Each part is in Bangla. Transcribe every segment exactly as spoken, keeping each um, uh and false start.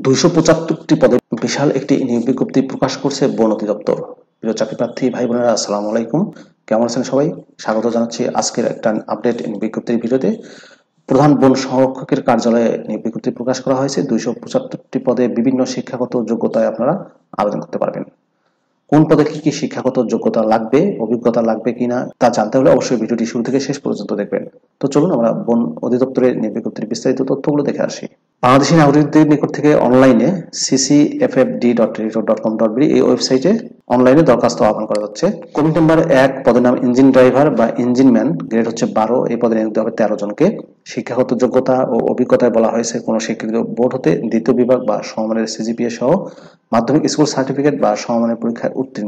দুইশো পঁচাত্তরটি পদে বিশাল একটি নিয়োগ বিজ্ঞপ্তি প্রকাশ করছে বন অধিদপ্তর। প্রিয় চাকরি প্রার্থী ভাই বোনেরা, আসসালামু আলাইকুম। কেমন আছেন সবাই? স্বাগত জানাচ্ছি আজকের একটা আপডেট নিয়োগ বিজ্ঞপ্তির ভিডিওতে। প্রধান বন সংরক্ষকের কার্যালয়ে নিয়োগ বিজ্ঞপ্তি প্রকাশ করা হয়েছে। দুইশো পঁচাত্তরটি পদে বিভিন্ন শিক্ষাগত যোগ্যতায় আপনারা আবেদন করতে পারবেন। কোন পদে কি কি শিক্ষাগত যোগ্যতা লাগবে, অভিজ্ঞতা লাগবে কিনা তা জানতে হলে অবশ্যই ভিডিওটি শুরু থেকে শেষ পর্যন্ত দেখবেন। তো চলুন আমরা বন অধিদপ্তরের নিয়োগ বিজ্ঞপ্তির বিস্তারিত তথ্যগুলো দেখে আসি। বাংলাদেশি নাগরিকদের নিকট থেকে অনলাইনে CC F F D dot Teletalk dot com dot B এই ওয়েবসাইটে অনলাইনে দরখাস্ত আহ্বান করা যাচ্ছে। কমিটি নাম্বার এক, পদের নাম ইঞ্জিন ড্রাইভার বা ইঞ্জিন ম্যান, গ্রেড হচ্ছে বারো। এই পদে নিয়োগ দেওয়া হবে তেরো জনকে। শিক্ষাগত যোগ্যতা ও অভিজ্ঞতায় বলা হয়েছে কোনো স্বীকৃত বোর্ড হতে দ্বিতীয় বিভাগ বা সমমানের সিজিপিএ সহ মাধ্যমিক স্কুল সার্টিফিকেট বা সমমানের পরীক্ষায় উত্তীর্ণ,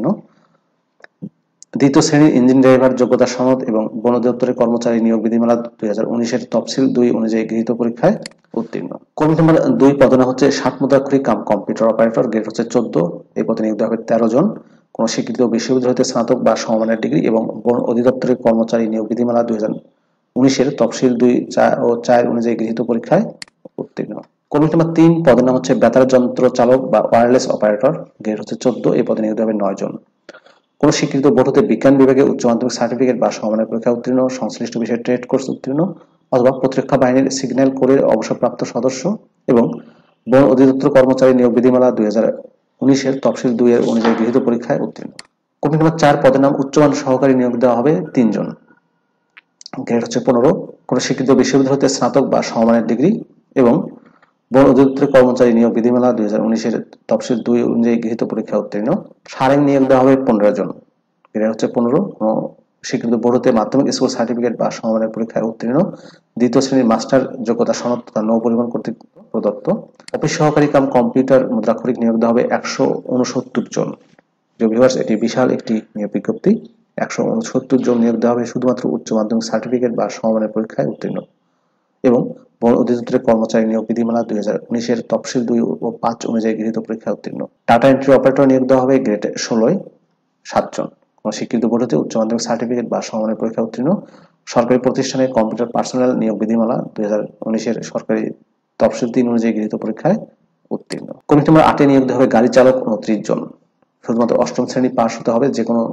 দ্বিতীয় শ্রেণীর ইঞ্জিন ড্রাইভার যোগ্যতা সনদ এবং বন অধিদপ্তরের কর্মচারী নিয়োগ বিধিমালা দুই হাজার উনিশের তফসিল দুই অনুযায়ী গৃহীত পরীক্ষায় উত্তীর্ণ। কমিটি নাম্বার দুই, পদের নাম হচ্ছে ষাট মুদ্রাক্ষরিক কাম কম্পিউটার অপারেটর, গ্রেড হচ্ছে চোদ্দ। এই পদে নিয়োগ দেওয়া হবে তেরো জন। কোন স্বীকৃত বিশ্ববিদ্যালয় হতে স্নাতক বা সমমানের ডিগ্রি এবং বন অধিদপ্তরের কর্মচারী নিয়োগ বিধিমালা দুই হাজার উনিশের তফসিল দুই ও চার অনুযায়ী গৃহীত পরীক্ষায় উত্তীর্ণ। কমিটি নাম্বার তিন, পদের নাম হচ্ছে বেতার যন্ত্র চালক বা ওয়্যারলেস অপারেটর, গ্রেড হচ্ছে চোদ্দ। এই পদে নিয়োগ দেওয়া হবে নয় জন। কোন স্বীকৃত বোর্ড হতে বিজ্ঞান বিভাগে উচ্চ মাধ্যমিক সার্টিফিকেট বা সমমানের পরীক্ষা উত্তীর্ণ, সংশ্লিষ্ট বিষয়ে ট্রেড কোর্স উত্তীর্ণ অথবা প্রতিরক্ষা বাহিনীর সিগন্যাল কোরের অবসরপ্রাপ্ত সদস্য এবং বন অধিদপ্তর কর্মচারী নিয়োগ বিধিমালা দুই হাজার উনিশের তফসিল দুই এর অনুযায়ী গৃহীত পরীক্ষায় উত্তীর্ণ। কমিটি নাম্বার চার, পদের নাম উচ্চমান সহকারী নিয়োগ দেওয়া হবে তিনজন, গ্রেড হচ্ছে পনেরো। কোন স্বীকৃত বিশ্ববিদ্যালয় হতে স্নাতক বা সমমানের ডিগ্রি এবং বন অধিদপ্তরের কর্মচারী নিয়োগ বিধিমালা দুই হাজার উনিশের তফসিল দুই অনুযায়ী গৃহীত পরীক্ষা উত্তীর্ণ। সারেং নিয়োগ দেওয়া হবে পনেরো জন, গ্রেড হচ্ছে পনেরো। কোন স্বীকৃত বোর্ড হতে মাধ্যমিক স্কুল সার্টিফিকেট বা সমমানের পরীক্ষায় উত্তীর্ণ, দ্বিতীয় শ্রেণীর মাস্টার যোগ্যতা সনদ তথা নৌ পরিবহন কর্তৃক প্রদত্ত। অফিস সহকারী কাম কম্পিউটার মুদ্রাক্ষরিক নিয়োগ দেওয়া হবে একশো উনসত্তর জন। ভিউয়ার্স, এটি বিশাল একটি নিয়োগ বিজ্ঞপ্তি। একশো উনসত্তর জন নিয়োগ দেওয়া হবে শুধুমাত্র উচ্চ মাধ্যমিক সার্টিফিকেট বা সমমানের পরীক্ষায় উত্তীর্ণ এবং বন অধিদপ্তরের কর্মচারী নিয়োগ বিধিমালা দুই হাজার উনিশের তফসিল দুই ও পাঁচ অনুযায়ী গৃহীত পরীক্ষায় উত্তীর্ণ। টাটা এন্ট্রি অপারেটর নিয়োগ দেওয়া হবে গ্রেড ষোলোয় সাতজন। কোন স্বীকৃত বোর্ড হতে উচ্চ মাধ্যমিক সার্টিফিকেট বা সমমানের পরীক্ষা উত্তীর্ণ, সরকারি প্রতিষ্ঠানে কম্পিউটার পার্সোনাল নিয়োগ বিধিমালা দুই হাজার উনিশের সরকারি তফসিল তিন অনুযায়ী গৃহীত পরীক্ষায় উত্তীর্ণ। কমিটি নাম্বার আটে নিয়োগ দেওয়া হবে গাড়ি চালক উনত্রিশ জন। শুধুমাত্র অষ্টম শ্রেণী পাস হতে হবে, যে কোনো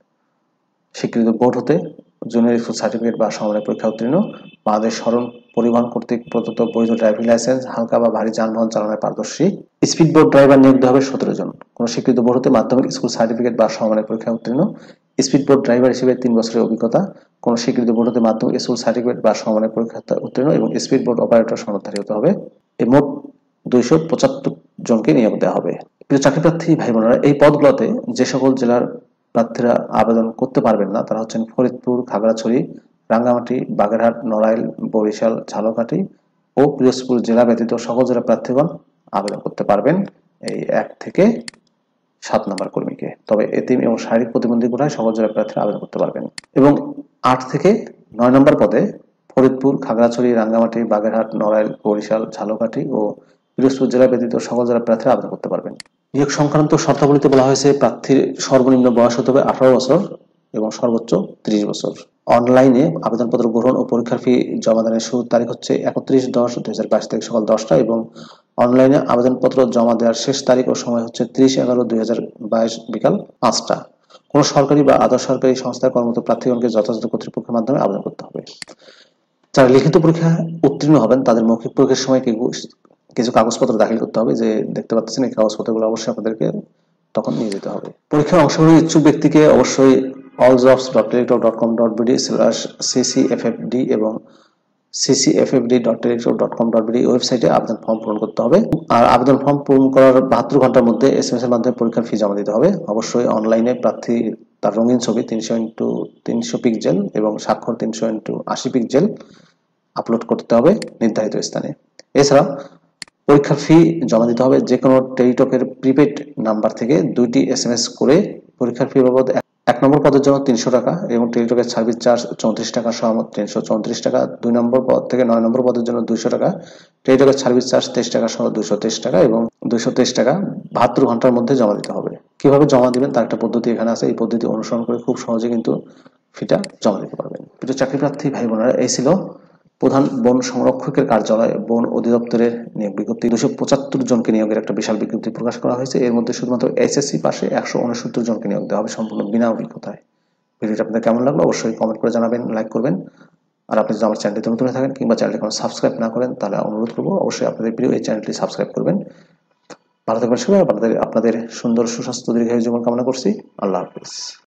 স্বীকৃত বোর্ড হতে জুনিয়র স্কুল সার্টিফিকেট বা সমমানের পরীক্ষা উত্তীর্ণ, বাংলাদেশ সড়ক পরিবহন কর্তৃক প্রদত্ত বৈধ ড্রাইভিং লাইসেন্স, হালকা বা ভারী যানবাহন চালানোর পারদর্শী। স্পিড বোট ড্রাইভার নিয়োগ দেওয়া হবে সতেরো জন। কোন স্বীকৃত বোর্ড হতে মাধ্যমিক স্কুল সার্টিফিকেট বা সমমানের পরীক্ষা উত্তীর্ণ, স্পিড বোট ড্রাইভার হিসেবে তিন বছরের অভিজ্ঞতা, কোন স্বীকৃত বোর্ড হতে মাধ্যমিক স্কুল সার্টিফিকেট বা সমমানের পরীক্ষা উত্তীর্ণ এবং স্পিড বোট অপারেটর সনদধারী হতে হবে। এই মোট দুইশো পঁচাত্তর জনকে নিয়োগ দেওয়া হবে। প্রিয় চাকরি প্রার্থী ভাই বোনেরা, এই পদগুলোতে যে সকল জেলার প্রার্থীরা আবেদন করতে পারবেন না তারা হচ্ছেন ফরিদপুর, খাগড়াছড়ি, রাঙ্গামাটি, বাগেরহাট, নড়াইল, বরিশাল, ঝালকাঠি ও পিরোজপুর জেলা ব্যতীত সকল জেলা প্রার্থীগণ আবেদন করতে পারবেন এই এক থেকে সাত নম্বর কর্মীকে। তবে এতিম এবং শারীরিক প্রতিবন্ধী কোটায় সকল জেলা প্রার্থীরা আবেদন করতে পারবেন এবং আট থেকে নয় নম্বর পদে ফরিদপুর, খাগড়াছড়ি, রাঙ্গামাটি, বাগেরহাট, নড়াইল, বরিশাল, ঝালকাঠি ও পিরোজপুর জেলা ব্যতীত সকল জেলা প্রার্থীরা আবেদন করতে পারবেন। নিয়োগ সংক্রান্ত শর্তাবলীতে বলা হয়েছে প্রার্থীর সর্বনিম্ন বয়স হতে হবে আঠারো বছর এবং সর্বোচ্চ ত্রিশ বছর। অনলাইনে আবেদনপত্র গ্রহণ ও পরীক্ষার ফি জমাদানের শুরুর তারিখ হচ্ছে একত্রিশ দশ দুই হাজার বাইশ তারিখ সকাল দশটা এবং অনলাইনে আবেদনপত্র জমা দেওয়ার শেষ তারিখ ও সময় হচ্ছে ত্রিশ এগারো দুই হাজার বাইশ বিকাল পাঁচটা। কোন সরকারি বা আধা সরকারি সংস্থায় কর্মরত প্রার্থীগণকে যথাযথ কর্তৃপক্ষের মাধ্যমে আবেদন করতে হবে। যারা লিখিত পরীক্ষা উত্তীর্ণ হবেন তাদের মৌখিক পরীক্ষার সময় কিছু কাগজপত্র দাখিল করতে হবে, যে দেখতে পাচ্ছেন এই কাগজপত্রগুলো অবশ্যই আপনাদেরকে তখন নিয়ে যেতে হবে। পরীক্ষায় অংশগ্রহণের ইচ্ছুক ব্যক্তিকে অবশ্যই all jobs dot Teletalk dot com dot BD slash CCFFD এবং CCFFD dot Teletalk dot com dot BD ওয়েবসাইটে আবেদন ফর্ম পূরণ করতে হবে। আর আবেদন ফর্ম পূরণ করার বাহাত্তর ঘন্টার মধ্যে এস এম এস এর মাধ্যমে পরীক্ষার ফি জমা দিতে হবে। অবশ্যই অনলাইনে প্রার্থী তার রঙিন ছবি তিনশো ইন্টু তিনশো পিক্সেল এবং স্বাক্ষর তিনশো ইন্টু আশি পিক্সেল আপলোড করতে হবে নির্ধারিত স্থানে। এছাড়া পরীক্ষার ফি জমা দিতে হবে যে কোনো টেলিটকের প্রিপেড নাম্বার থেকে দুইটি এস এম এস করে। পরীক্ষার ফি বাবদ এক নম্বর পদের জন্য তিনশো টাকা এবং টেলিটকের সার্ভিস চার্জ চৌত্রিশ টাকা সহ তিনশো চৌত্রিশ টাকা। দুই নম্বর পদ থেকে নয় নম্বর পদের জন্য দুইশো টাকা, টেলিটকের সার্ভিস চার্জ তেইশ টাকা সহ দুইশো তেইশ টাকা এবং দুইশো তেইশ টাকা বাহাত্তর ঘন্টার মধ্যে জমা দিতে হবে। কিভাবে জমা দিবেন তার একটা পদ্ধতি এখানে আছে, এই পদ্ধতি অনুসরণ করে খুব সহজে কিন্তু ফিটা জমা দিতে পারবেন। প্রিয় চাকরি প্রার্থী ভাই বোনেরা, এই ছিল প্রধান বন সংরক্ষকের কার্যালয় বন অধিদপ্তরের নিয়োগ বিজ্ঞপ্তি দুশো পঁচাত্তর জনকে নিয়োগের একটা বিশাল বিজ্ঞপ্তি প্রকাশ করা হয়েছে। এর মধ্যে শুধুমাত্র এসএসসি পাশে একশো উনসত্তর জনকে নিয়োগ দেওয়া হবে সম্পূর্ণ বিনা অভিজ্ঞতায়। ভিডিওটা আপনাদের কেমন লাগলো অবশ্যই কমেন্ট করে জানাবেন, লাইক করবেন। আর আপনি যদি আমার চ্যানেলটি নতুন হয়ে থাকেন কিংবা চ্যানেলটি কোনো সাবস্ক্রাইব না করেন তাহলে অনুরোধ করবো অবশ্যই আপনাদের প্রিয় এই চ্যানেলটি সাবস্ক্রাইব করবেন। ভালো থাকবেন সবাই। আপনাদের আপনাদের সুন্দর সুস্বাস্থ্য দীর্ঘায়ু জীবন কামনা করছি। আল্লাহ হাফিজ।